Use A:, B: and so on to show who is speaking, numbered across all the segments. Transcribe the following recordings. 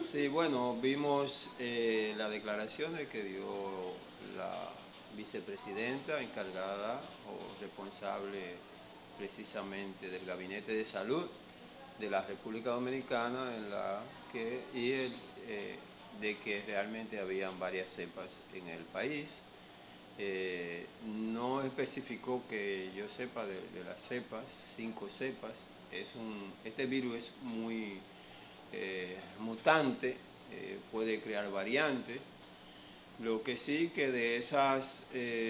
A: Sí, bueno, vimos las declaraciones que dio la vicepresidenta encargada o responsable precisamente del Gabinete de Salud de la República Dominicana de que realmente habían varias cepas en el país. No especificó que yo sepa de las cepas, 5 cepas. Este virus es muy mutante, puede crear variantes. Lo que sí que de esas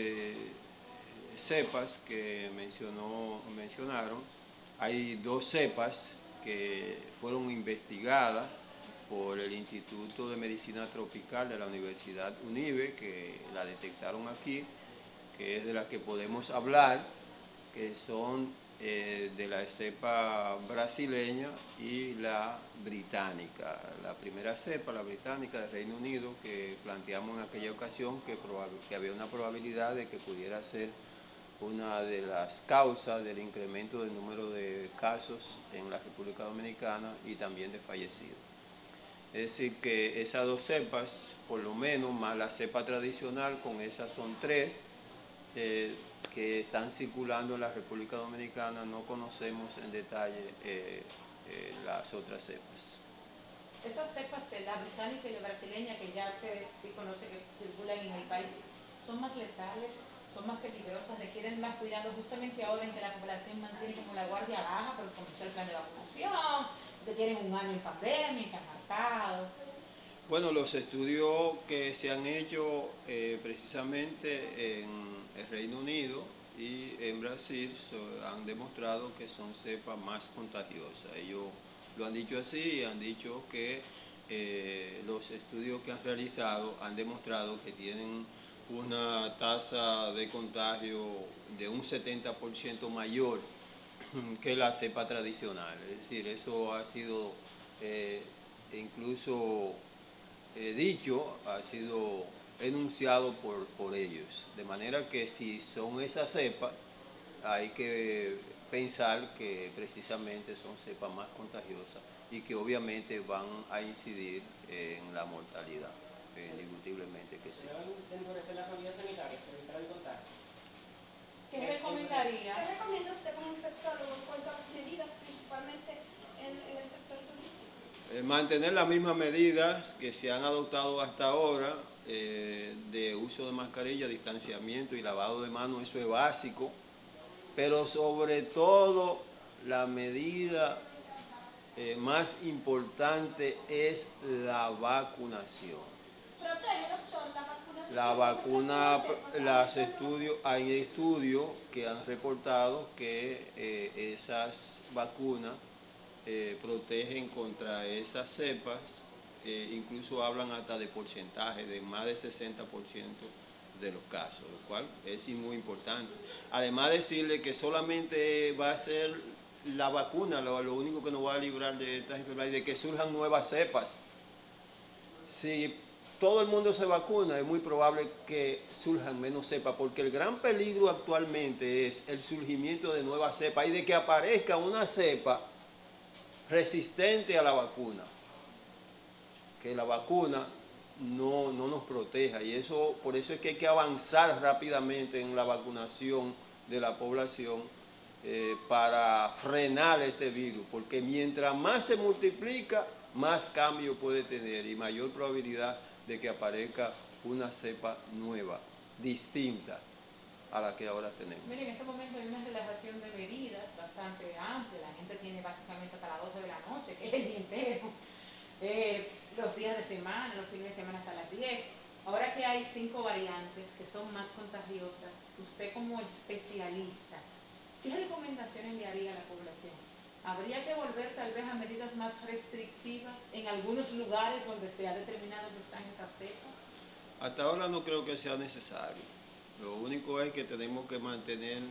A: cepas que mencionaron, hay 2 cepas que fueron investigadas por el Instituto de Medicina Tropical de la Universidad UNIBE, que la detectaron aquí, que es de la que podemos hablar, que son de la cepa brasileña y la británica. La primera cepa, la británica del Reino Unido, que planteamos en aquella ocasión que había una probabilidad de que pudiera ser una de las causas del incremento del número de casos en la República Dominicana y también de fallecidos. Es decir, que esas 2 cepas, por lo menos, más la cepa tradicional, con esas son 3, que están circulando en la República Dominicana. No conocemos en detalle las otras cepas.
B: Esas cepas de la británica y la brasileña, que ya usted sí conoce que circulan en el país, ¿son más letales, son más peligrosas, requieren más cuidado justamente ahora en que la población mantiene como la guardia baja por comenzó el plan de vacunación, que tienen un año en pandemia y se han marcado?
A: Bueno, los estudios que se han hecho precisamente en el Reino Unido y en Brasil han demostrado que son cepas más contagiosas. Ellos lo han dicho así y han dicho que los estudios que han realizado han demostrado que tienen una tasa de contagio de un 70% mayor que la cepa tradicional. Es decir, eso ha sido incluso ha sido enunciado por ellos. De manera que si son esas cepas, hay que pensar que precisamente son cepas más contagiosas y que obviamente van a incidir en la mortalidad, indiscutiblemente que sí.
C: ¿Se deben endurecer las medidas sanitarias para evitar el contagio?
B: ¿Qué recomendaría?
D: ¿Qué recomienda usted como infectólogo en cuanto a las medidas, principalmente en el sector turístico?
A: Mantener las mismas medidas que se han adoptado hasta ahora, de uso de mascarilla, distanciamiento y lavado de manos. Eso es básico, pero sobre todo la medida más importante es la vacunación.
D: ¿Protege, doctor, la vacunación?
A: Hay estudios que han reportado que esas vacunas protegen contra esas cepas, incluso hablan hasta de porcentaje de más del 60% de los casos, lo cual es muy importante. Además, decirle que solamente va a ser la vacuna lo único que nos va a librar de estas enfermedades, de que surjan nuevas cepas. Si todo el mundo se vacuna, es muy probable que surjan menos cepas, porque el gran peligro actualmente es el surgimiento de nuevas cepas y de que aparezca una cepa resistente a la vacuna, que la vacuna no nos proteja, y por eso es que hay que avanzar rápidamente en la vacunación de la población para frenar este virus, porque mientras más se multiplica, más cambio puede tener y mayor probabilidad de que aparezca una cepa nueva, distinta a la que ahora tenemos.
B: Miren, en este momento hay una relajación de medidas bastante amplia. La gente tiene básicamente hasta las 12 de la noche, que es el día entero. Los días de semana, los fines de semana hasta las 10. Ahora que hay 5 variantes que son más contagiosas, usted como especialista, ¿qué recomendaciones le haría a la población? ¿Habría que volver tal vez a medidas más restrictivas en algunos lugares donde se ha determinado que están esas cepas?
A: Hasta ahora no creo que sea necesario. Lo único es que tenemos que mantener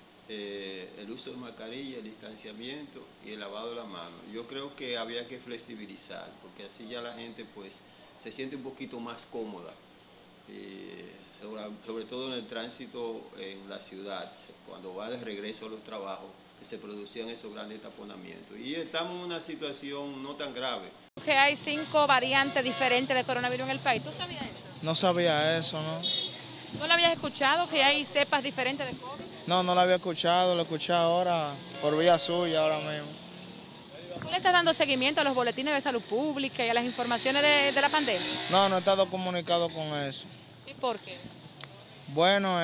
A: el uso de mascarilla, el distanciamiento y el lavado de las manos. Yo creo que había que flexibilizar, porque así ya la gente pues se siente un poquito más cómoda, sobre todo en el tránsito en la ciudad, cuando va de regreso a los trabajos, que se producían esos grandes taponamientos. Y estamos en una situación no tan grave.
B: que hay 5 variantes diferentes de coronavirus en el país. ¿Tú sabías eso?
E: No sabía eso, ¿no?
B: ¿No lo habías escuchado que hay cepas diferentes de COVID?
E: No, no lo había escuchado, lo escuché ahora por vía suya ahora mismo.
B: ¿Tú le estás dando seguimiento a los boletines de salud pública y a las informaciones de la pandemia?
E: No, no he estado comunicado con eso.
B: ¿Y por qué?
E: Bueno,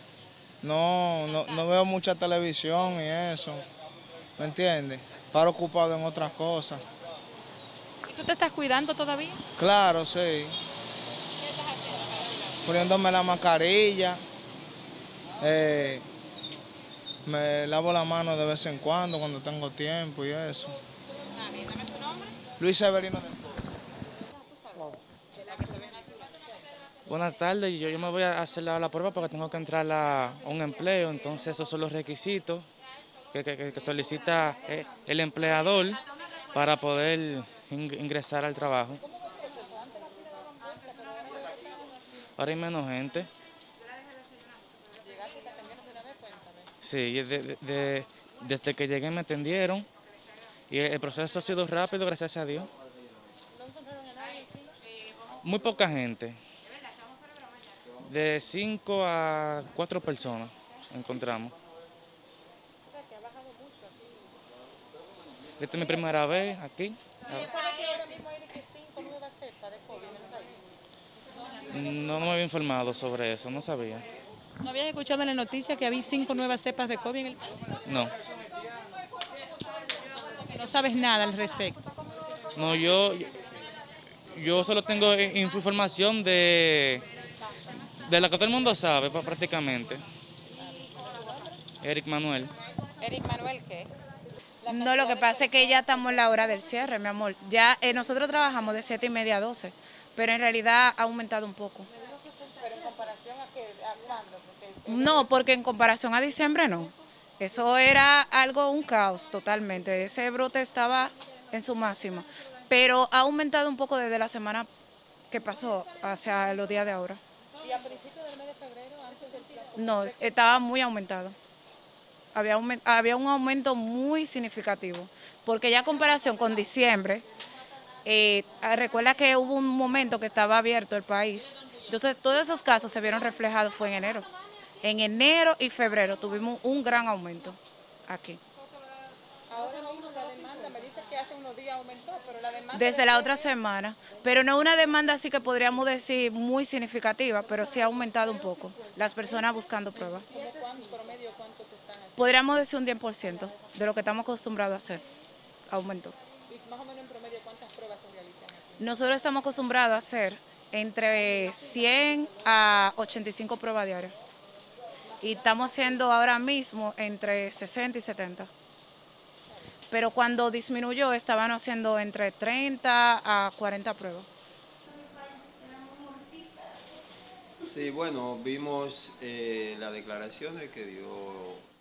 E: no veo mucha televisión y eso, ¿me entiendes? Paro ocupado en otras cosas.
B: ¿Y tú te estás cuidando todavía?
E: Claro, sí.
B: ¿Qué estás haciendo para cuidarte?
E: Poniéndome la mascarilla, me lavo la mano de vez en cuando tengo tiempo y eso.
B: Ah, bien, dame tu nombre.
E: Luis Severino del
F: Buenas tardes, yo me voy a hacer la prueba porque tengo que entrar a un empleo, entonces esos son los requisitos que solicita el empleador para poder ingresar al trabajo. Ahora hay menos gente. Sí, desde que llegué me atendieron y el proceso ha sido rápido, gracias a Dios. Muy poca gente. De 5 a 4 personas encontramos. Esta es mi primera vez aquí. No me había informado sobre eso, no sabía.
B: ¿No habías escuchado en la noticia que había 5 nuevas cepas de COVID en el país?
F: No,
B: No sabes nada al respecto.
F: no, yo solo tengo información de la que todo el mundo sabe prácticamente. Eric Manuel.
B: ¿Eric Manuel qué?
G: No, lo que pasa es que ya estamos en la hora del cierre, mi amor. Ya nosotros trabajamos de 7:30 a 12, pero en realidad ha aumentado un poco.
B: ¿Pero en comparación a cuándo?
G: No, porque en comparación a diciembre no. Eso era algo, un caos totalmente. Ese brote estaba en su máximo, pero ha aumentado un poco desde la semana que pasó hacia los días de ahora.
B: ¿Y a principios del mes de febrero, antes del tiempo?
G: No, estaba muy aumentado. Había un aumento muy significativo, porque ya en comparación con diciembre, recuerda que hubo un momento que estaba abierto el país. Entonces, todos esos casos se vieron reflejados fue en enero. En enero y febrero tuvimos un gran aumento aquí.
B: Ahora mismo la demanda, me dice que hace unos días aumentó, pero la demanda...
G: Desde la otra semana, pero no una demanda así que podríamos decir muy significativa, pero sí ha aumentado un poco, las personas buscando pruebas.
B: ¿Cómo promedio cuántos están haciendo?
G: Podríamos decir un 10% de lo que estamos acostumbrados a hacer, aumentó.
B: ¿Y más o menos en promedio cuántas pruebas se realizan aquí?
G: Nosotros estamos acostumbrados a hacer entre 100 a 85 pruebas diarias. Y estamos haciendo ahora mismo entre 60 y 70. Pero cuando disminuyó estaban haciendo entre 30 a 40 pruebas.
A: Sí, bueno, vimos las declaraciones que dio